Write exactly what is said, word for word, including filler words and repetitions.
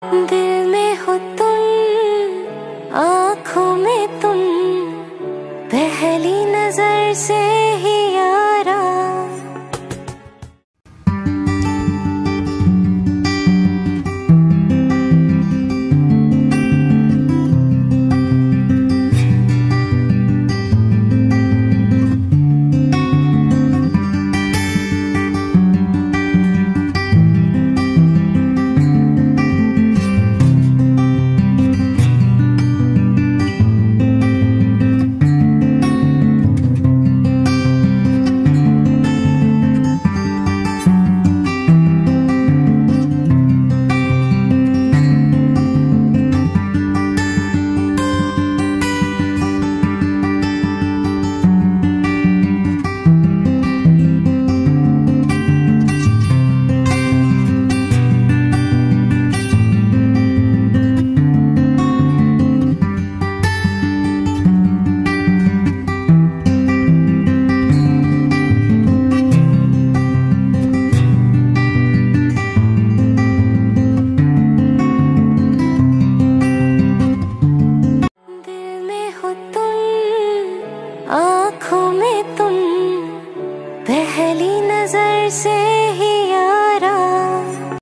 दिल में हो तुम, आँखों में तुम, पहली नजर से ही यारा। आँखों में तुम, पहली नजर से